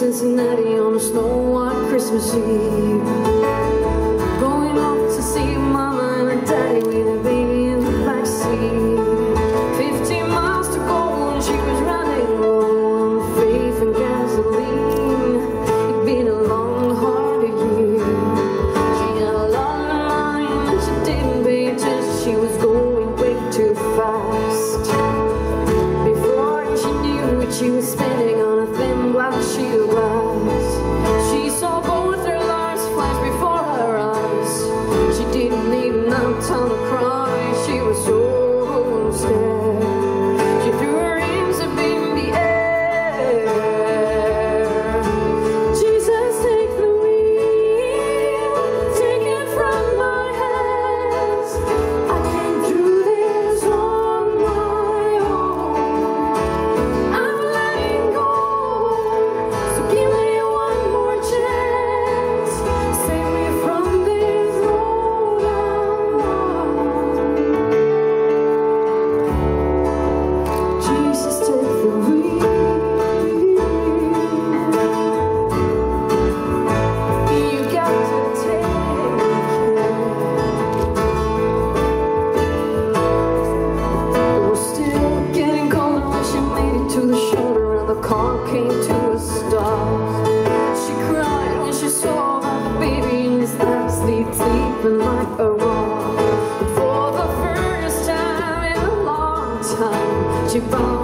Cincinnati on a snow-white Christmas Eve, going off to see Mama and Daddy with a baby in the backseat. 15 miles to go and she was running low on faith and gasoline. It'd been a long, hard year. She had a lot on her mind and she didn't pay attention. She was going way too fast. Before she knew it, she was spinning on a thin black sheet of glass. She saw both her lives flash before her eyes. She didn't even have time to cry. She was so scared. She threw her hands up in the air. Jesus, take the wheel, take it from my hands. I came through this on my own. I'm letting go, so give me one more chance. Save me from this road I'm on. Jesus, take the wheel. You got to take care. It was still getting cold when she made it to the shoulder and the car came to a stop. She cried when she saw that the baby in his lap sleeping like a rock. For the first time in a long time, she found